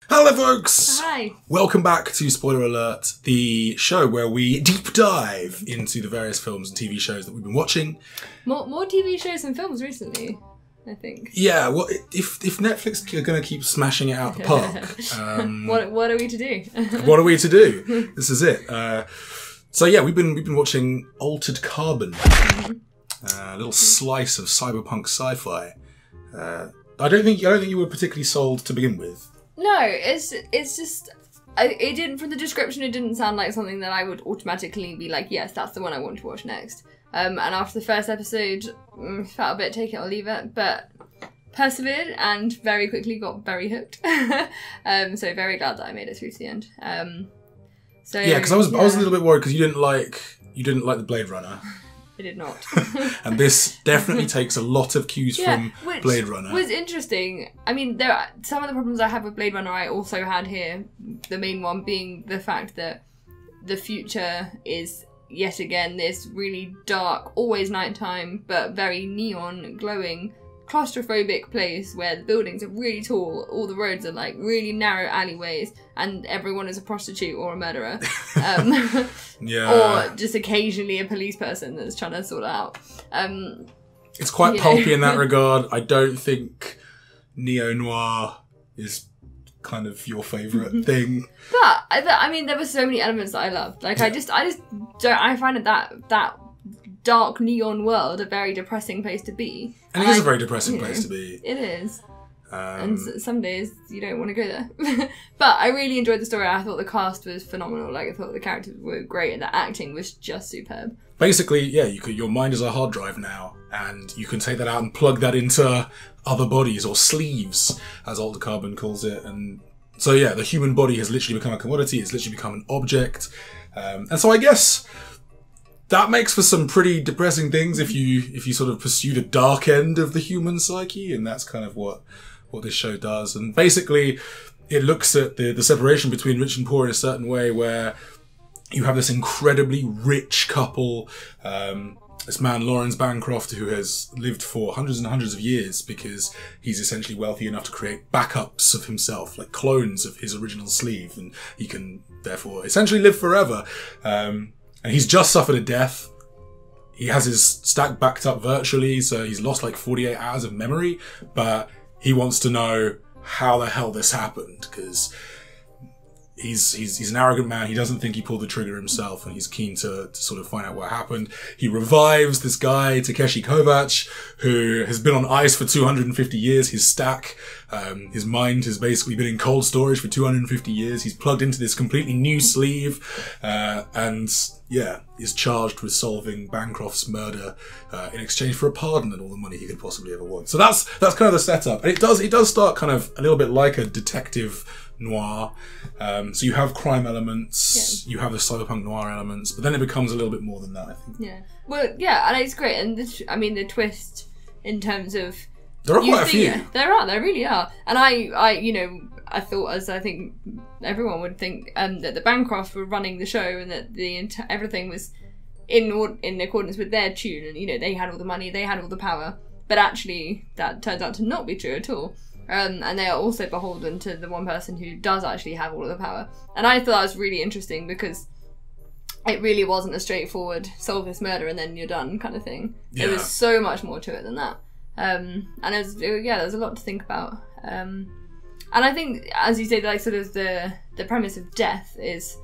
Hello folks! Hi. Welcome back to Spoiler Alert, the show where we deep dive into the various films and TV shows that we've been watching. More TV shows and films recently, I think. Yeah, well, if Netflix are going to keep smashing it out the park, what are we to do? what are we to do? This is it. So yeah, we've been watching Altered Carbon, a little slice of cyberpunk sci-fi. I don't think you were particularly sold to begin with. No, it's just it didn't, from the description, it didn't sound like something that I would automatically be like, yes, that's the one I want to watch next. And after the first episode, felt a bit take it or leave it, but persevered and very quickly got very hooked. So very glad that I made it through to the end. So yeah, because I was a little bit worried because you didn't like the Blade Runner. I did not. And this definitely takes a lot of cues from Blade Runner. Was interesting. I mean, there are some of the problems I have with Blade Runner I also had here. The main one being the fact that the future is yet again this really dark, always nighttime, but very neon, glowing, claustrophobic place where the buildings are really tall, all the roads are like really narrow alleyways, and everyone is a prostitute or a murderer. Yeah. Or just occasionally a police person that's trying to sort it out. It's quite pulpy in that regard. I don't think neo-noir is kind of your favourite thing. But I mean, there were so many elements that I loved. Like, I just don't. I find that dark neon world a very depressing place to be. And it is a very depressing place to be. It is. And some days you don't want to go there. But I really enjoyed the story. I thought the cast was phenomenal. Like, I thought the characters were great and the acting was just superb. Basically, yeah, your mind is a hard drive now, and you can take that out and plug that into other bodies, or sleeves, as Altered Carbon calls it. And so, yeah, the human body has literally become a commodity. It's literally become an object. And so I guess that makes for some pretty depressing things if you sort of pursue the dark end of the human psyche, and that's kind of what this show does. And basically, it looks at the separation between rich and poor in a certain way, where you have this incredibly rich couple, this man Lawrence Bancroft, who has lived for hundreds and hundreds of years because he's essentially wealthy enough to create backups of himself, like clones of his original sleeve, and he can therefore essentially live forever. And he's just suffered a death. He has his stack backed up virtually, so he's lost like 48 hours of memory, but he wants to know how the hell this happened, because he's an arrogant man. He doesn't think he pulled the trigger himself, and he's keen to sort of find out what happened. He revives this guy, Takeshi Kovacs, who has been on ice for 250 years. His stack, his mind has basically been in cold storage for 250 years. He's plugged into this completely new sleeve, and yeah, is charged with solving Bancroft's murder in exchange for a pardon and all the money he could possibly ever want. So that's kind of the setup, and it does start kind of a little bit like a detective noir. So you have crime elements, you have the cyberpunk noir elements, but then it becomes a little bit more than that, I think. Yeah. Well, yeah, and it's great. And the twist in terms of there are quite a few. There really are. And I thought, as I think everyone would think, that the Bancrofts were running the show and that everything was in accordance with their tune, and they had all the money, they had all the power. But actually, that turns out to not be true at all. And they are also beholden to the one person who does actually have all of the power. And I thought that was really interesting because it really wasn't a straightforward solve this murder and then you're done kind of thing. Yeah. There was so much more to it than that. And there was a lot to think about. And I think, as you say, like sort of the premise of death is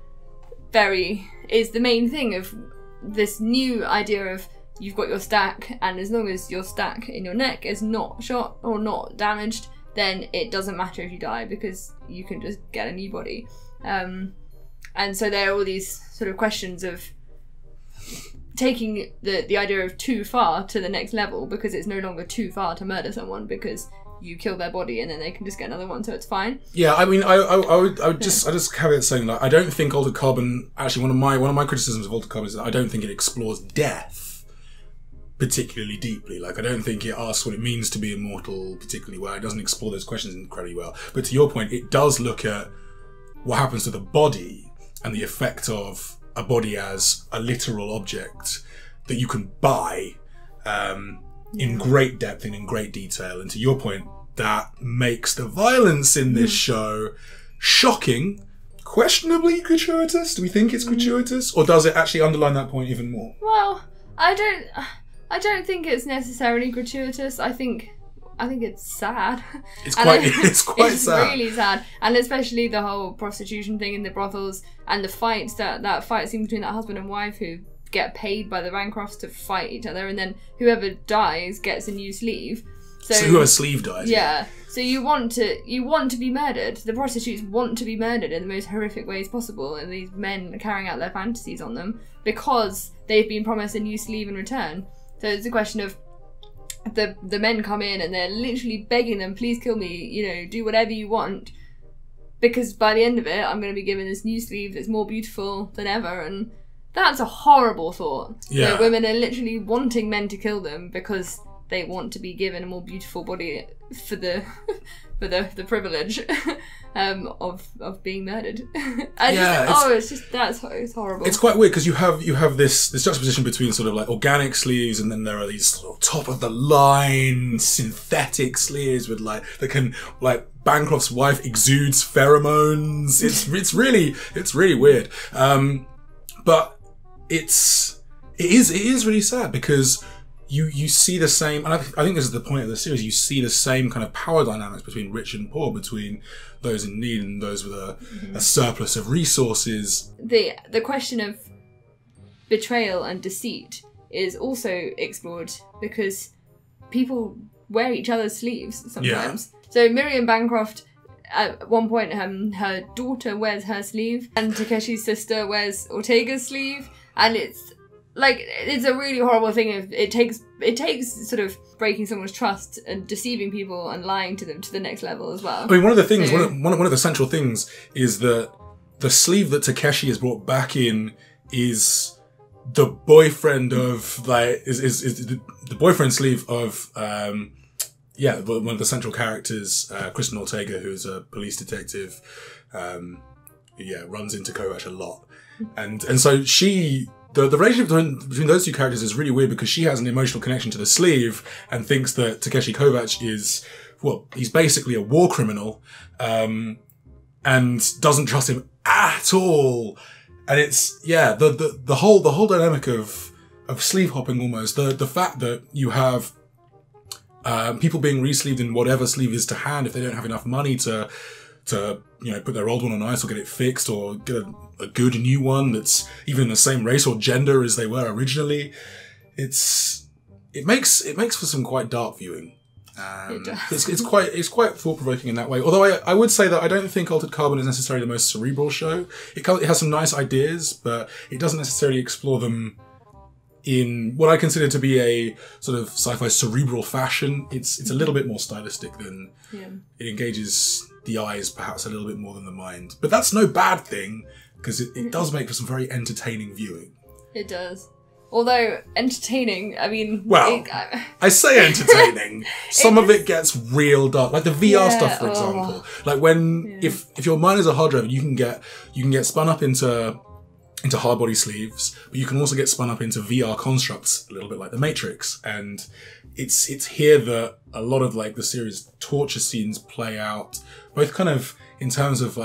the main thing of this new idea of you've got your stack, and as long as your stack in your neck is not shot or not damaged, then it doesn't matter if you die because you can just get a new body. And so there are all these sort of questions of taking the idea of too far to the next level, because it's no longer too far to murder someone because you kill their body and then they can just get another one, so it's fine. Yeah, I mean, I would just caveat saying that I don't think Altered Carbon, actually one of my criticisms of Altered Carbon is that I don't think it explores death particularly deeply. Like, I don't think it asks what it means to be immortal particularly well. It doesn't explore those questions incredibly well. But to your point, it does look at what happens to the body and the effect of a body as a literal object that you can buy in great depth and in great detail. And to your point, that makes the violence in this show shocking, questionably gratuitous. Do we think it's gratuitous, or does it actually underline that point even more? Well, I don't think it's necessarily gratuitous. I think it's sad. It's quite it's sad. Really sad, and especially the whole prostitution thing in the brothels and the fights that fight scene between that husband and wife who get paid by the Bancrofts to fight each other, and then whoever dies gets a new sleeve. So whoever sleeve dies. Yeah. So you want to be murdered. The prostitutes want to be murdered in the most horrific ways possible, and these men are carrying out their fantasies on them because they've been promised a new sleeve in return. So it's a question of the men come in and they're literally begging them, please kill me, do whatever you want, because by the end of it I'm going to be given this new sleeve that's more beautiful than ever. And that's a horrible thought. Yeah. Women are literally wanting men to kill them because they want to be given a more beautiful body for the the privilege of being murdered. It's horrible. It's quite weird because you have this juxtaposition between sort of like organic sleeves, and then there are these sort of top of the line synthetic sleeves with that can Bancroft's wife exudes pheromones. It's really weird. But it is really sad because you see the same, and I think this is the point of the series, you see the same kind of power dynamics between rich and poor, between those in need and those with a surplus of resources. The question of betrayal and deceit is also explored because people wear each other's sleeves sometimes. Yeah. So Miriam Bancroft, at one point, her daughter wears her sleeve, and Takeshi's sister wears Ortega's sleeve, and it's a really horrible thing. It takes sort of breaking someone's trust and deceiving people and lying to them to the next level as well. I mean, one of the things, one of the central things is that the sleeve that Takeshi is brought back in is the boyfriend of is the boyfriend sleeve of one of the central characters, Kristen Ortega, who's a police detective. Runs into Kovacs a lot, and so she. The relationship between those two characters is really weird because she has an emotional connection to the sleeve and thinks that Takeshi Kovacs is, he's basically a war criminal, and doesn't trust him at all. And it's, the whole dynamic of sleeve hopping almost, the fact that you have, people being re-sleeved in whatever sleeve is to hand if they don't have enough money to put their old one on ice or get it fixed or get a good new one that's even the same race or gender as they were originally. It makes for some quite dark viewing. It does. It's quite thought provoking in that way. Although I would say that I don't think Altered Carbon is necessarily the most cerebral show. It has some nice ideas, but it doesn't necessarily explore them in what I consider to be a sort of sci-fi cerebral fashion. It's a little bit more stylistic than it engages the eyes perhaps a little bit more than the mind. But that's no bad thing, because it does make for some very entertaining viewing. It does. Although, entertaining, I mean... Well, I say entertaining. Some of it gets real dark. Like the VR stuff, for example. Like when, if your mind is a hard drive, you can get spun up into hard body sleeves, but you can also get spun up into VR constructs, a little bit like the Matrix. And it's here that a lot of the series torture scenes play out, both kind of in terms of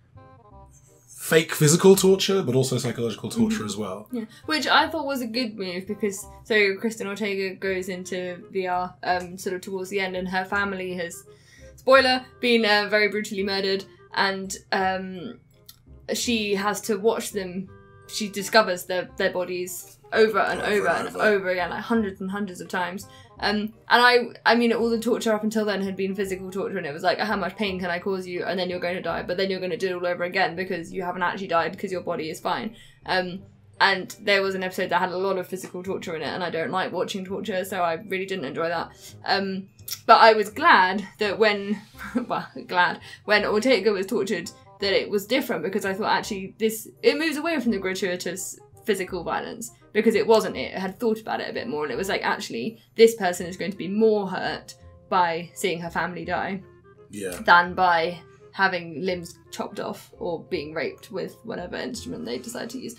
fake physical torture, but also psychological torture as well. Yeah, which I thought was a good move because Kristen Ortega goes into VR sort of towards the end, and her family has, spoiler, been very brutally murdered, and she has to watch them. She discovers their bodies over and over again, hundreds and hundreds of times. And I mean, all the torture up until then had been physical torture, and it was how much pain can I cause you, and then you're going to die, but then you're going to do it all over again because you haven't actually died because your body is fine. And there was an episode that had a lot of physical torture in it, and I don't like watching torture, so I really didn't enjoy that. But I was glad that when Ortega was tortured, that it was different, because I thought actually it moves away from the gratuitous physical violence, because it wasn't. It had thought about it a bit more, and it was actually this person is going to be more hurt by seeing her family die than by having limbs chopped off or being raped with whatever instrument they decide to use.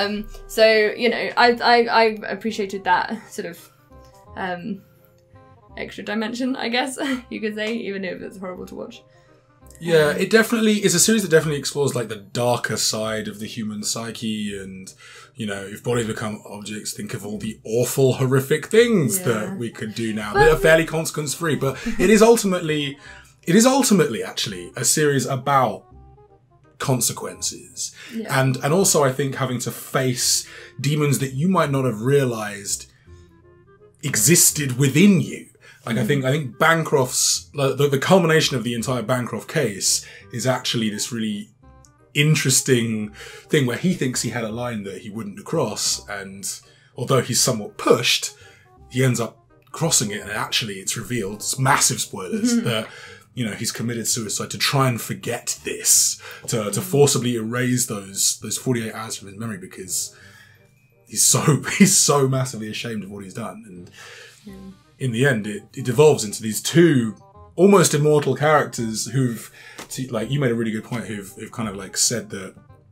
So I appreciated that sort of extra dimension, I guess you could say, even if it's horrible to watch. Yeah, it definitely is a series that definitely explores like the darker side of the human psyche, and you know, if bodies become objects, think of all the awful, horrific things that we could do now. They're fairly consequence free, but it is ultimately actually a series about consequences, and also I think having to face demons that you might not have realized existed within you. Like I think Bancroft's the culmination of the entire Bancroft case is actually this really interesting thing where he thinks he had a line that he wouldn't cross, and although he's somewhat pushed, he ends up crossing it, and actually it's revealed, it's massive spoilers, that you know, he's committed suicide to try and forget this, to forcibly erase those 48 hours from his memory, because he's so massively ashamed of what he's done. And in the end, it devolves into these two almost immortal characters who've, like, you made a really good point, who've kind of like said that,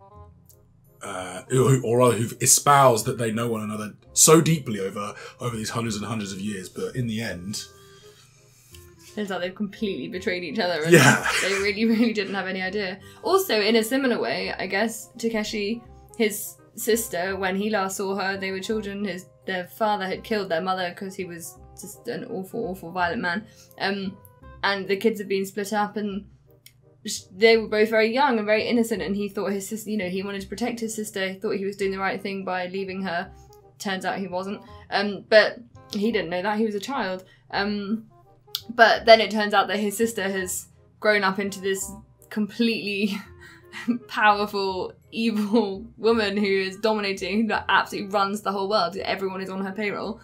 or rather who've espoused that they know one another so deeply over these hundreds and hundreds of years, but in the end, turns out they've completely betrayed each other, and they really, really didn't have any idea. Also, in a similar way, I guess, Takeshi, his sister, when he last saw her, they were children, their father had killed their mother because he was just an awful, awful violent man. And the kids had been split up, and they were both very young and very innocent, and he thought his sister, you know, he wanted to protect his sister, he thought he was doing the right thing by leaving her. Turns out he wasn't. But he didn't know that, he was a child. But then it turns out that his sister has grown up into this completely powerful, evil woman who is dominating, who absolutely runs the whole world. Everyone is on her payroll.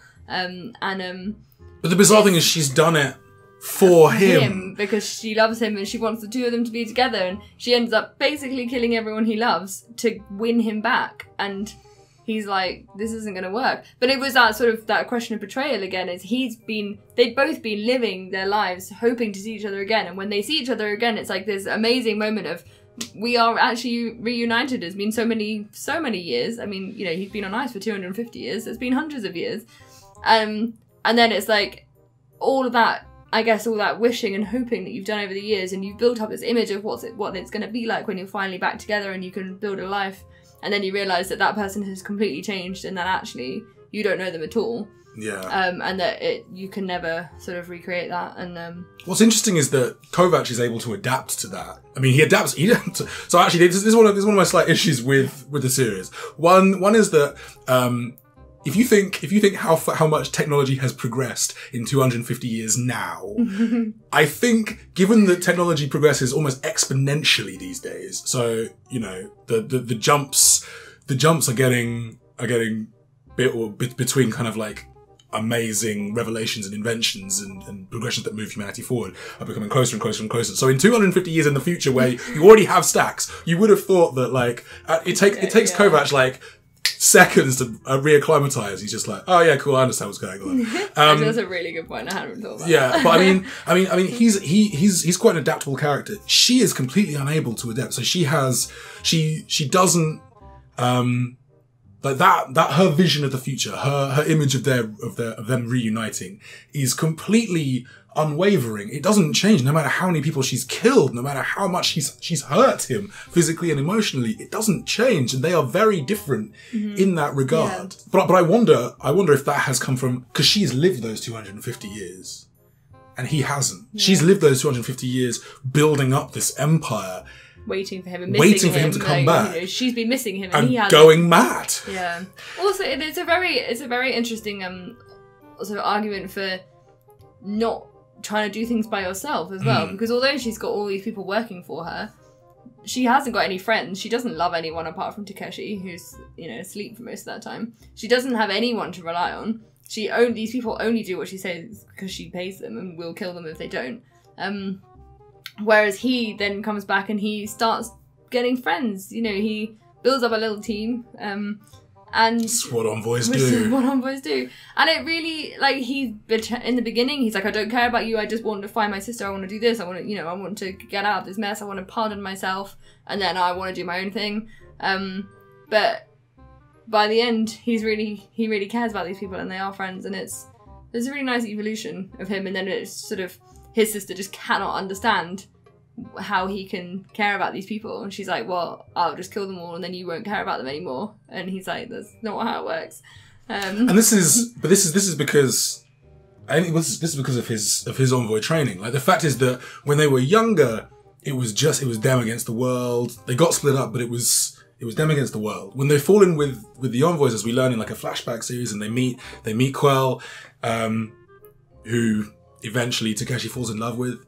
But the bizarre thing is she's done it for him. Because she loves him and she wants the two of them to be together, and she ends up basically killing everyone he loves to win him back. And he's like, this isn't going to work. But it was that sort of, that question of betrayal again, is they'd both been living their lives hoping to see each other again. And when they see each other again, it's like this amazing moment of, we are actually reunited. It's been so many years. I mean, you know, he's been on ice for 250 years. It's been hundreds of years. And then it's like all of that, I guess, all that wishing and hoping that you've done over the years, and you've built up this image of what it's going to be like when you're finally back together and you can build a life. And then you realise that that person has completely changed, and that actually you don't know them at all. Yeah. And that you can never sort of recreate that. And what's interesting is that Kovacs is able to adapt to that. I mean, he adapts. So actually, this is one of my slight issues with the series. One is that if you think how much technology has progressed in 250 years now, I think given that technology progresses almost exponentially these days, so you know the jumps are getting between kind of like amazing revelations and inventions and progressions that move humanity forward are becoming closer and closer and closer. So in 250 years in the future, where you already have stacks, you would have thought that like it takes Kovacs like seconds to reacclimatize. He's just like, oh yeah, cool, I understand what's going on. Actually, that's a really good point. I hadn't thought about that. But I mean, he's quite an adaptable character. She is completely unable to adapt. So she doesn't like that her vision of the future, her image of them reuniting is completely unwavering. It doesn't change no matter how many people she's killed, no matter how much she's hurt him physically and emotionally. It doesn't change, and they are very different in that regard. Yeah. But I wonder if that has come from, because she's lived those 250 years and he hasn't. Yeah. She's lived those 250 years building up this empire, waiting for him to come back. You know, she's been missing him and he hasn't. Going mad. Yeah. Also, it's a very interesting sort of argument for not trying to do things by yourself as well, because although she's got all these people working for her, she hasn't got any friends. She doesn't love anyone apart from Takeshi, who's, you know, asleep for most of that time. She doesn't have anyone to rely on. These people only do what she says because she pays them and will kill them if they don't. Whereas he then comes back and he starts getting friends. You know, he builds up a little team. And that's what envoys do. What envoys do. And it really, like, in the beginning, he's like, I don't care about you, I just want to find my sister, I want to do this, I want to get out of this mess, I want to pardon myself, and then I want to do my own thing. But by the end, he really cares about these people, and they are friends, and it's there's a really nice evolution of him, and then it's sort of his sister just cannot understand how he can care about these people, and she's like, well, I'll just kill them all and then you won't care about them anymore, and he's like, that's not how it works. And this is because I think this is because of his envoy training. Like, the fact is that when they were younger, it was them against the world. They got split up, but it was them against the world. When they fall in with the envoys, as we learn in like a flashback series, and they meet Quell, who eventually Takeshi falls in love with.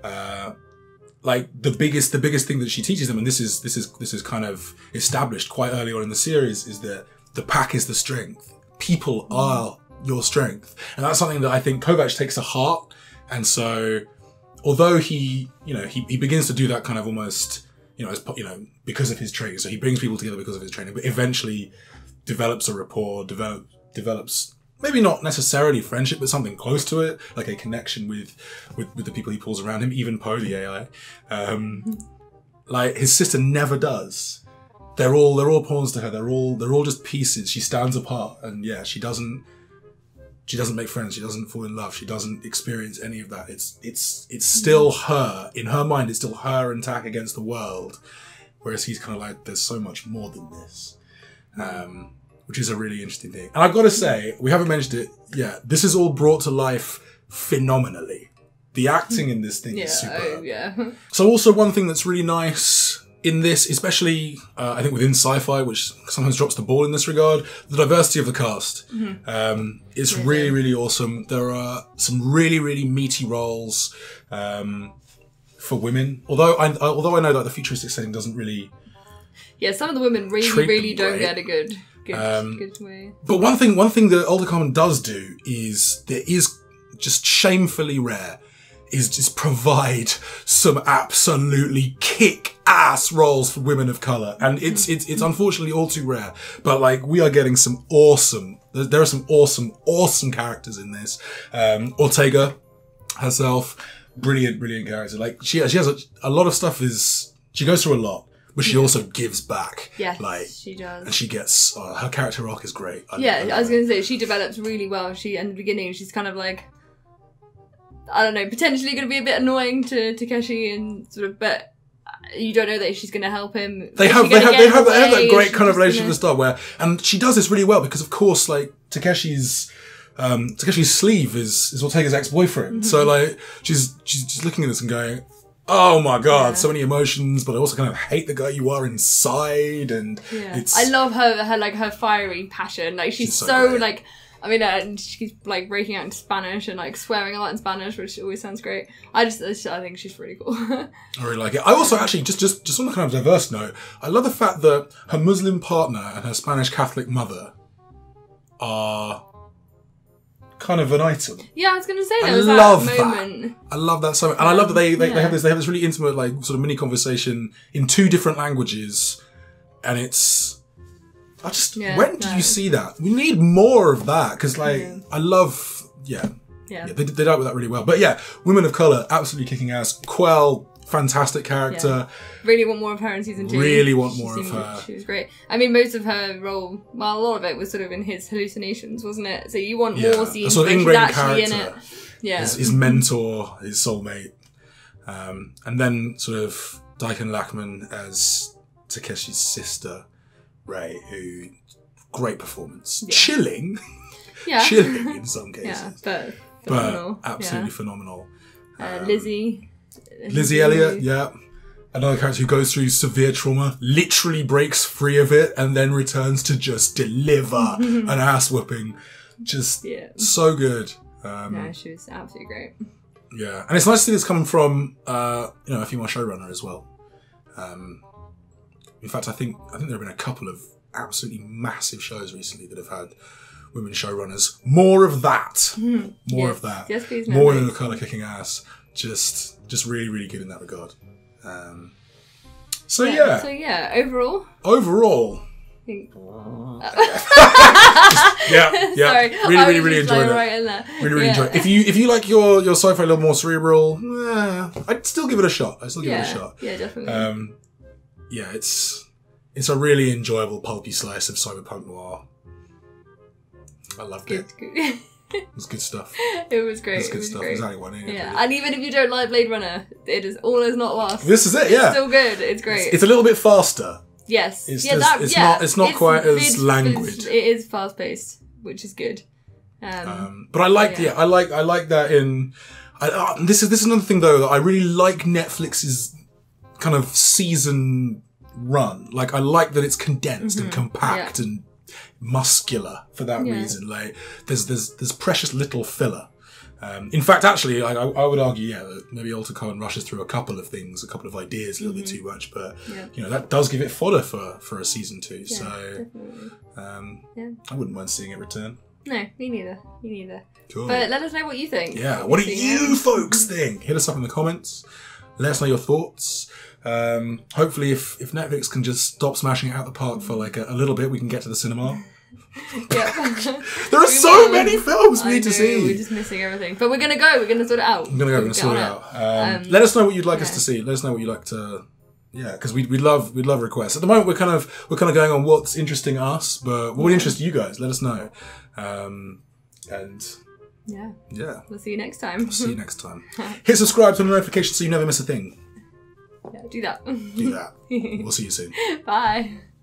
Like, the biggest thing that she teaches them, and this is kind of established quite early on in the series, is that the pack is the strength. People are your strength, and that's something that I think Kovacs takes to heart. And so, although he begins to do that kind of almost, because of his training. So he brings people together because of his training, but eventually develops a rapport, develops maybe not necessarily friendship, but something close to it, like a connection with the people he pulls around him, even Poe, the AI. Like, his sister never does. They're all pawns to her. They're all just pieces. She stands apart, and yeah, she doesn't make friends. She doesn't fall in love. She doesn't experience any of that. It's still her. In her mind, it's still her and Tak against the world. Whereas he's kind of like, there's so much more than this. Which is a really interesting thing. And I've got to say, we haven't mentioned it yet, this is all brought to life phenomenally. The acting in this thing is superb. So also one thing that's really nice in this, especially I think within sci-fi, which sometimes drops the ball in this regard, the diversity of the cast. It's really, really awesome. There are some really, really meaty roles for women. Although I know that the futuristic setting doesn't really... Yeah, some of the women really don't get a good way. But one thing that Altered Carbon does do is, there is just shamefully rare, is just provide some absolutely kick-ass roles for women of colour. And it's unfortunately all too rare. But like, we are getting some awesome, there are some awesome characters in this. Ortega herself, brilliant character. Like, she has a lot of stuff she goes through a lot. But she also gives back. Yeah, like, she does. And she gets... her character arc is great. I was going to say, she develops really well. In the beginning, she's kind of like... I don't know, potentially going to be a bit annoying to Takeshi, and sort of... But you don't know that she's going to help him. They have that great kind of relationship at the start where... And she does this really well because, of course, like, Takeshi's sleeve is Ortega's ex-boyfriend. So, like, she's looking at this and going... Oh my god, so many emotions, but I also kind of hate the guy you are inside, and it's... I love her fiery passion. Like, she's so like, I mean, and she's like breaking out into Spanish and like swearing a lot in Spanish, which always sounds great. I think she's pretty cool. I really like it. I also actually, just on a kind of diverse note, I love the fact that her Muslim partner and her Spanish Catholic mother are kind of an item. Yeah, I was going to say there was that moment. I love that so much. And I love that they have this really intimate, like, sort of mini conversation in 2 different languages. And it's... when do you see that? We need more of that, because, like, I love... they dealt with that really well. But yeah, women of colour, absolutely kicking ass. Quell, fantastic character. Really want more of her in season 2. Really want more of her. She was great. I mean, most of her role, well, a lot of it was sort of in his hallucinations, wasn't it? So you want more scenes where she's actually in it. Yeah. His mentor, his soulmate. And then sort of Daikon Lachman as Takeshi's sister, Rei, who... Great performance. Yeah. Chilling. Chilling in some cases. But phenomenal. But absolutely phenomenal. Lizzie Elliott, another character who goes through severe trauma, literally breaks free of it, and then returns to just deliver an ass whooping. Just so good. She was absolutely great. Yeah, and it's nice to see this coming from a female showrunner as well. In fact, I think there have been a couple of absolutely massive shows recently that have had women showrunners. More of that. More of that. Yes, please. More than the colour kicking ass. Just really, really good in that regard. So overall. Sorry, really enjoyed it. Right really enjoyed it. If you like your sci-fi a little more cerebral, I'd still give it a shot. Yeah, definitely. It's a really enjoyable pulpy slice of cyberpunk noir. I loved it. Good. It was good stuff. It was great. It's It good was stuff. great. Exactly what I needed. Yeah, and even if you don't like Blade Runner, it is all is not lost. This is it. Yeah. It's still good. It's great. It's a little bit faster. Yes. It's yeah, just- it's not quite as languid. It is fast paced, which is good. But I like, yeah. I like that in. This is another thing though that I really like Netflix's kind of season run. Like I like that it's condensed and compact and muscular for that reason. Like there's precious little filler. In fact, actually, I would argue, that maybe Altered Carbon rushes through a couple of things, a couple of ideas a little bit too much, but that does give it fodder for a season 2. So I wouldn't mind seeing it return. No, me neither. Cool. But let us know what you think. Yeah, what do you folks think? Hit us up in the comments. Let us know your thoughts. Hopefully, if Netflix can just stop smashing it out the park for like a little bit, we can get to the cinema. Yep. There are so many films we need to see. We're just missing everything. But we're going to go. We're going to sort it out. I'm going to go and sort it out. Let us know what you'd like us to see. Let us know what you'd like to... Yeah, because we'd love requests. At the moment, we're kind of going on what's interesting us, but what would interest you guys? Let us know. And yeah, we'll see you next time. See you next time. Hit subscribe, turn on notifications so you never miss a thing. Yeah, do that. Do that. We'll see you soon. Bye.